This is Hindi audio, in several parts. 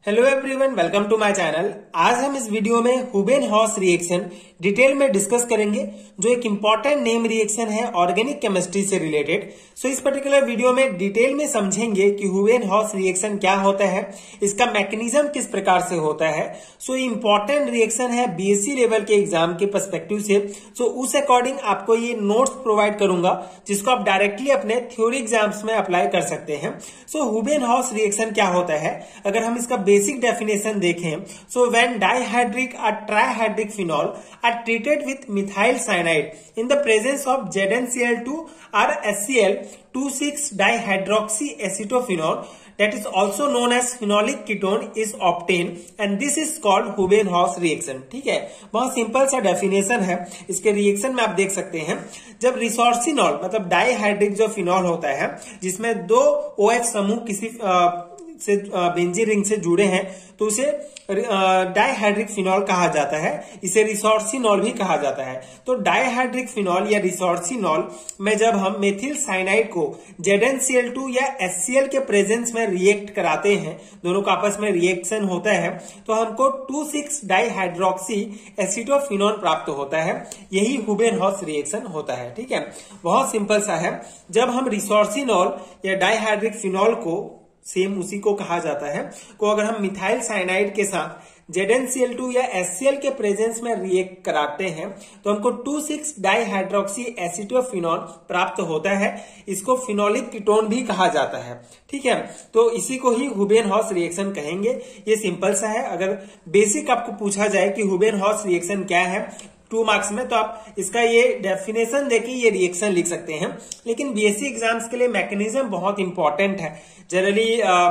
Hello everyone, welcome to my channel. आज हम इस वीडियो में हुबेनहॉस रिएक्शन डिटेल में डिस्कस करेंगे, जो एक इंपॉर्टेंट नेम रिएक्शन है ऑर्गेनिक केमिस्ट्री से रिलेटेड। सो इस पर्टिकुलर वीडियो में डिटेल में समझेंगे कि हुबेनहॉस रिएक्शन क्या होता है, इसका मैकेनिज्म किस प्रकार से होता है। सो इंपॉर्टेंट रिएक्शन है बीएससी लेवल के एग्जाम के पर्सपेक्टिव से। सो उस अकॉर्डिंग आपको ये नोट्स प्रोवाइड करूंगा, जिसको आप डायरेक्टली अपने थ्योरी एग्जाम्स में अप्लाई कर सकते हैं। सो हुबेनहॉस रिएक्शन क्या होता है, अगर हम इसका बेसिक डेफिनेशन देखें, सो व्हेन डाइहाइड्रिक और trihydric phenol are treated with methyl cyanide in the presence of ZnCl2 or HCl 2,6-dihydroxy acetophenol, that is also known as phenolic ketone, is obtained and this is called Hubenhausen reaction। ठीक है, बहुत सिंपल सा डेफिनेशन है। इसके रिएक्शन में आप देख सकते हैं, जब रिसोर्सिनॉल मतलब डाइहाइड्रिक जो फिनॉल होता है, जिसमें दो OH समूह किसी से बेंजीन रिंग से जुड़े हैं, तो उसे डाइहाइड्रिक फिनॉल कहा जाता है। इसे रिसोर्सिनॉल भी कहा जाता है। तो डाइहाइड्रिक फिनॉल या रिसोर्सिनॉल में जब हम मेथिल साइनाइड को ZnCl2 या HCl के प्रेजेंस में रिएक्ट कराते हैं, दोनों का आपस में रिएक्शन होता है, तो हमको 2,6-डाइहाइड्रोक्सी एसिटोफिनॉल प्राप्त होता है। यही हुबेनहॉस रिएक्शन होता है। ठीक है, बहुत सिंपल सा है। जब हम रिसोर्सिनॉल या डाइहाइड्रिक फिनॉल को, सेम उसी को कहा जाता है, को अगर हम मिथाइल साइनाइड के साथ ZnCl2 या HCl के प्रेजेंस में रिएक्ट कराते हैं, तो हमको 2,6-डाइहाइड्रोक्सी एसिटोफिनॉल प्राप्त होता है। इसको फिनोलिक कीटोन भी कहा जाता है। ठीक है, तो इसी को ही हुबेनहॉस रिएक्शन कहेंगे। ये सिंपल सा है। अगर बेसिक आपको पूछा जाए कि हुबेनहॉस रिएक्शन क्या है 2 मार्क्स में, तो आप इसका ये डेफिनेशन देके ये रिएक्शन लिख सकते हैं। लेकिन बीएससी एग्जाम्स के लिए मैकेनिज्म बहुत इंपॉर्टेंट है। जनरली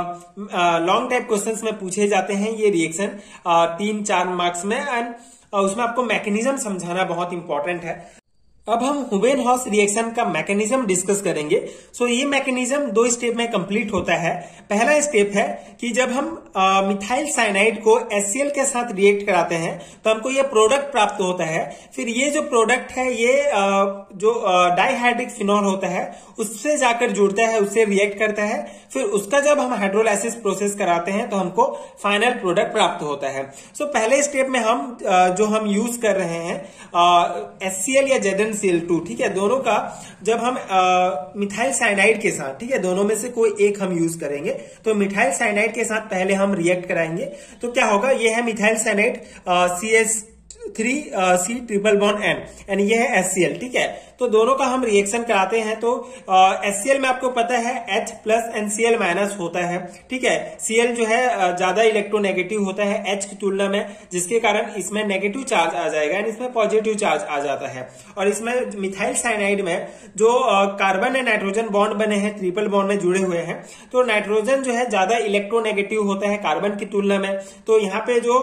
लॉन्ग टाइप क्वेश्चंस में पूछे जाते हैं ये रिएक्शन 3-4 मार्क्स में, एंड उसमें आपको मैकेनिज्म समझाना बहुत इंपॉर्टेंट है। अब हम हुबेनहॉस रिएक्शन का मैकेनिज्म डिस्कस करेंगे। सो ये मैकेनिज्म 2 स्टेप में कंप्लीट होता है। पहला स्टेप है कि जब हम मिथाइल साइनाइड को HCl के साथ रिएक्ट कराते हैं, तो हमको ये प्रोडक्ट प्राप्त होता है। फिर ये जो प्रोडक्ट है, ये जो डाइहाइड्रिक फिनॉल होता है, उससे जाकर जुड़ता है, उससे रिएक्ट करता है। फिर उसका जब हम हाइड्रोलाइसिस प्रोसेस कराते हैं, तो हमको फाइनल प्रोडक्ट प्राप्त होता है। सो पहले स्टेप में हम जो हम यूज कर रहे हैं HCl या ZnCl2, ठीक है, दोनों का जब हम मिथाइल साइनाइड के साथ, ठीक है, दोनों में से कोई एक हम यूज करेंगे। तो मिथाइल साइनाइड के साथ पहले हम रिएक्ट कराएंगे, तो क्या होगा, ये है methyl cyanide CH3C triple bond N, and ये है HCl। ठीक है, तो दोनों का हम रिएक्शन कराते हैं। तो HCl में आपको पता है H plus and Cl minus होता है। ठीक है, Cl जो है ज्यादा इलेक्ट्रोनेगेटिव होता है H की तुलना में, जिसके कारण इसमें नेगेटिव चार्ज आ जाएगा एंड इसमें पॉजिटिव चार्ज आ जाता है। और इसमें मिथाइल साइनाइड में जो कार्बन एंड नाइट्रोजन बॉन्ड बने हैं, ट्रिपल बॉन्ड में जुड़े हुए हैं, तो नाइट्रोजन जो है ज्यादा इलेक्ट्रोनेगेटिव होता है कार्बन की तुलना में। तो यहाँ पे जो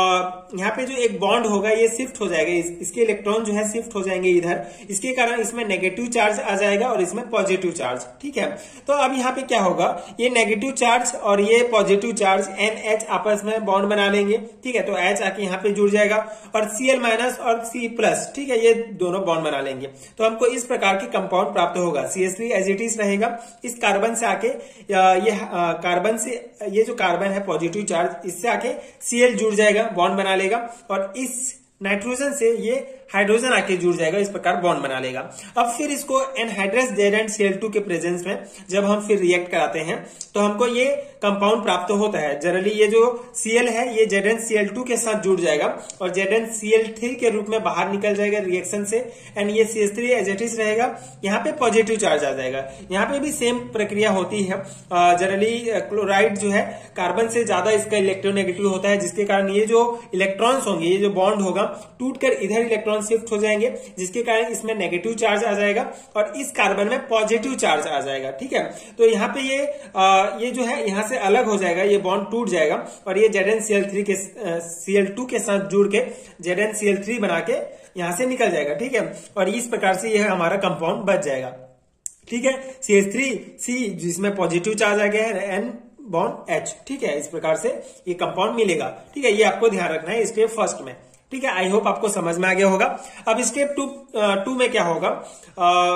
एक बॉन्ड होगा, ये शिफ्ट हो जाएगा, इसके इलेक्ट्रॉन जो है शिफ्ट हो जाएंगे इधर, इसके कारण इसमें नेगेटिव चार्ज आ जाएगा और इसमें पॉजिटिव चार्ज। ठीक है, तो अब यहाँ पे क्या होगा, ये नेगेटिव चार्ज और ये पॉजिटिव चार्ज NH आपस में बॉन्ड बना लेंगे। ठीक है, तो H आके यहाँ पे जुड़ जाएगा और Cl माइनस और C प्लस, ठीक है, ये दोनों बॉन्ड बना लेंगे। तो हमको इस प्रकार की कंपाउंड प्राप्त होगा। CH3 एज इट इज रहेगा, इस कार्बन से आके ये कार्बन से, ये जो कार्बन है पॉजिटिव चार्ज, इससे आके Cl जुड़ जाएगा, बॉन्ड बना लेगा, और इस नाइट्रोजन से ये हाइड्रोजन आके जुड़ जाएगा, इस प्रकार बॉन्ड बना लेगा। अब फिर इसको एनहाइड्रस ZnCl2 के प्रेजेंस में जब हम फिर रिएक्ट कराते हैं, तो हमको ये कंपाउंड प्राप्त होता है। जनरली ये जो Cl है, ये ZnCl2 के साथ जुड़ जाएगा और ZnCl3 के रूप में बाहर निकल जाएगा रिएक्शन से, एंड ये CH3 एज इट इज रहेगा। यहाँ पे पॉजिटिव चार्ज आ जाएगा। यहाँ पे भी सेम प्रक्रिया होती है। जनरली क्लोराइड जो है कार्बन से ज्यादा इसका इलेक्ट्रोनेगेटिव होता है, जिसके कारण ये जो इलेक्ट्रॉन्स होंगे, ये जो बॉन्ड होगा, टूटकर इधर इलेक्ट्रॉन शिफ्ट हो जाएंगे, जिसके कारण इसमें नेगेटिव चार्ज आ जाएगा और इस कार्बन में पॉजिटिव चार्ज आ जाएगा। ठीक है, तो यहाँ पे ये जो है यहाँ से अलग हो जाएगा, ये बॉन्ड टूट जाएगा और ये Cl2 के साथ जुड़ के ZnCl3 बना के यहाँ से निकल जाएगा। ठीक है, और इस प्रकार से यह हमारा कंपाउंड बच जाएगा। ठीक है, CH3C जिसमें पॉजिटिव चार्ज आ गया है, N बॉन्ड H। ठीक है, इस प्रकार से ये कंपाउंड मिलेगा। ठीक है, ये आपको ध्यान रखना है स्टेप फर्स्ट में। ठीक है, आई होप आपको समझ में आ गया होगा। अब स्टेप 2 में क्या होगा,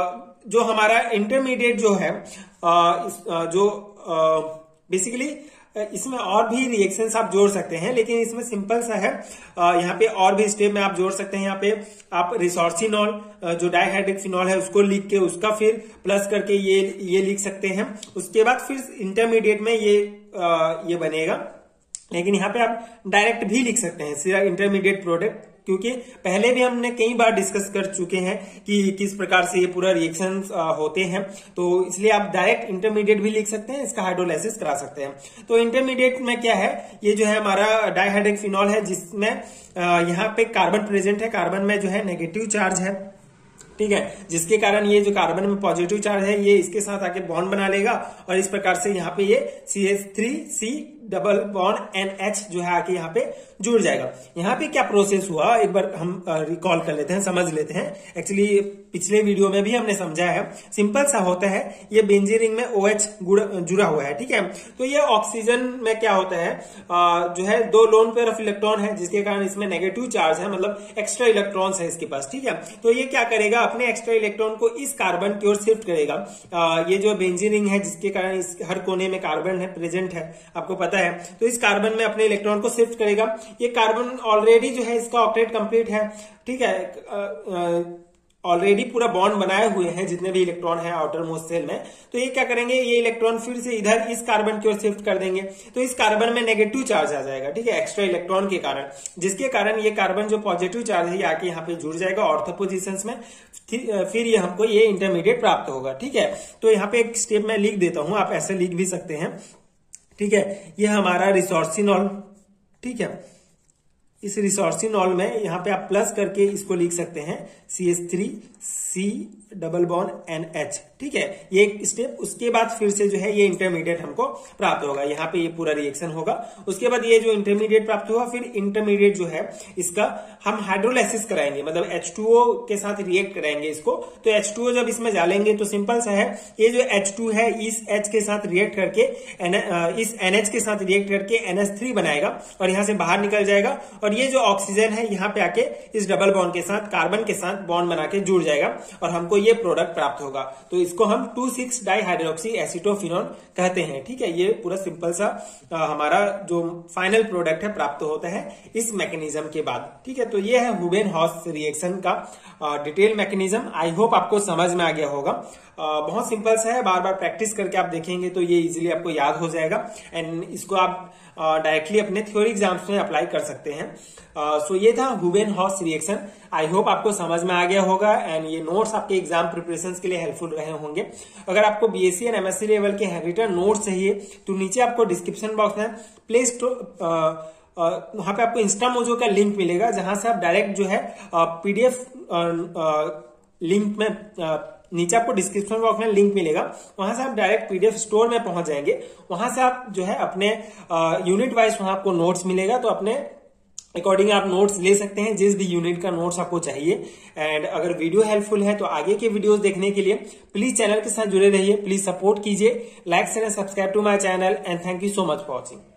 जो हमारा इंटरमीडिएट जो है, जो बेसिकली इसमें और भी रिएक्शंस आप जोड़ सकते हैं, लेकिन इसमें सिंपल सा है। यहाँ पे और भी स्टेप में आप जोड़ सकते हैं। यहाँ पे आप रिसोर्सिनॉल जो डाइहाइड्रिक फिनॉल है उसको लिख के उसका फिर प्लस करके ये लिख सकते हैं। उसके बाद फिर इंटरमीडिएट में ये बनेगा, लेकिन यहाँ पे आप डायरेक्ट भी लिख सकते हैं सिर्फ इंटरमीडिएट प्रोडक्ट, क्योंकि पहले भी हमने कई बार डिस्कस कर चुके हैं कि किस प्रकार से ये पूरा रिएक्शन होते हैं, तो इसलिए आप डायरेक्ट इंटरमीडिएट भी लिख सकते हैं, इसका हाइड्रोलाइसिस करा सकते हैं। तो इंटरमीडिएट में क्या है, ये जो है हमारा डाइहाइड्रिक फिनॉल है जिसमें यहाँ पे कार्बन प्रेजेंट है। कार्बन में जो है नेगेटिव चार्ज है, ठीक है, जिसके कारण ये जो कार्बन में पॉजिटिव चार्ज है ये इसके साथ आके बॉन्ड बना लेगा और इस प्रकार से यहाँ पे ये CH3C डबल बॉन्ड NH जो है आके यहाँ पे जुड़ जाएगा। यहाँ पे क्या प्रोसेस हुआ एक बार हम रिकॉल कर लेते हैं, समझ लेते हैं। एक्चुअली पिछले वीडियो में भी हमने समझा है, सिंपल सा होता है। ये बेंजीन रिंग में OH जुड़ा हुआ है, ठीक है। तो ये ऑक्सीजन में क्या होता है, जो है 2 लोन पेयर ऑफ इलेक्ट्रॉन है, जिसके कारण इसमें नेगेटिव चार्ज है, मतलब एक्स्ट्रा इलेक्ट्रॉन्स है इसके पास, ठीक है। तो ये क्या करेगा, अपने एक्स्ट्रा इलेक्ट्रॉन को इस कार्बन की ओर शिफ्ट करेगा। ये जो बेंजीन रिंग है जिसके कारण इस हर कोने में कार्बन है प्रेजेंट है, आपको पता है, तो इस कार्बन में अपने इलेक्ट्रॉन को शिफ्ट करेगा। ये कार्बन ऑलरेडी जो है इसका ऑक्टेट कंप्लीट है, ठीक है, ऑलरेडी पूरा बॉन्ड बनाए हुए हैं जितने भी इलेक्ट्रॉन है आउटर मोस्ट सेल में। तो ये क्या करेंगे, ये इलेक्ट्रॉन फिर से इधर इस कार्बन की ओर शिफ्ट कर देंगे, तो इस कार्बन में नेगेटिव चार्ज आ जाएगा, ठीक है, एक्स्ट्रा इलेक्ट्रॉन के कारण, जिसके कारण ये कार्बन जो पॉजिटिव चार्ज है ये आके यहाँ पे जुड़ जाएगा ऑर्थो पोजिशंस में। फिर ये हमको ये इंटरमीडिएट प्राप्त होगा, ठीक है। तो यहाँ पे एक स्टेप मैं लिख देता हूं, आप ऐसे लिख भी सकते हैं, ठीक है। ये हमारा रिसोर्सिनॉल, ठीक है। इस रिसोर्सिनॉल में यहाँ पे आप प्लस करके इसको लिख सकते हैं CH3C डबल बॉन्ड NH, ठीक है, ये एक स्टेप। उसके बाद फिर से जो है ये इंटरमीडिएट हमको प्राप्त होगा, यहाँ पे ये पूरा रिएक्शन होगा। उसके बाद ये जो इंटरमीडिएट प्राप्त होगा, फिर इंटरमीडिएट जो है इसका हम हाइड्रोलाइसिस कराएंगे, मतलब H2O के साथ रिएक्ट कराएंगे इसको। तो H2O जब इसमें डालेंगे तो सिंपल सा है, ये जो H2 है इस H के साथ रिएक्ट करके इस NH के साथ रिएक्ट करके NH3 बनाएगा और यहाँ से बाहर निकल जाएगा। और ये जो ऑक्सीजन है यहाँ पे आके इस डबल बॉन्ड के साथ कार्बन के साथ बॉन्ड बना के जुड़ जाएगा और हमको ये प्रोडक्ट प्राप्त होगा। तो इसको हम 2,6 डाइहाइड्रोक्सी एसीटोफिनॉल कहते हैं, ठीक है। ये पूरा सिंपल सा हमारा जो फाइनल प्रोडक्ट है प्राप्त होता है इस मैकेनिज्म के बाद, ठीक है। तो ये है हुबेन-हॉस रिएक्शन का डिटेल मैकेनिज्म। आई होप आपको समझ में आ गया होगा। बहुत सिंपल सा है, बार बार प्रैक्टिस करके आप देखेंगे तो ये इजीली आपको याद हो जाएगा एंड इसको आप डायरेक्टली अपने थ्योरी एग्जाम्स में अप्लाई कर सकते हैं। सो ये था हुबेन-हॉस रिएक्शन। आई होप आपको समझ में आ गया होगा एंड ये नोट्स आपके एग्जाम प्रिपरेशन के लिए हेल्पफुल रहे होंगे। अगर आपको BSc एंड MSc लेवल के हैंडरिटन नोट्स चाहिए तो नीचे आपको डिस्क्रिप्शन बॉक्स में प्ले स्टोर वहां पे आपको इंस्टामोजो का लिंक मिलेगा, जहां से आप डायरेक्ट जो है PDF लिंक में नीचे आपको डिस्क्रिप्शन बॉक्स में लिंक मिलेगा, वहां से आप डायरेक्ट PDF स्टोर में पहुंच जाएंगे। वहां से आप जो है अपने यूनिट वाइज वहां आपको नोट्स मिलेगा, तो अपने अकॉर्डिंग आप नोट्स ले सकते हैं जिस भी यूनिट का नोट्स आपको चाहिए। एंड अगर वीडियो हेल्पफुल है तो आगे के वीडियोस देखने के लिए प्लीज चैनल के साथ जुड़े रहिए, प्लीज सपोर्ट कीजिए, like share and subscribe to my channel and thank you so much for watching.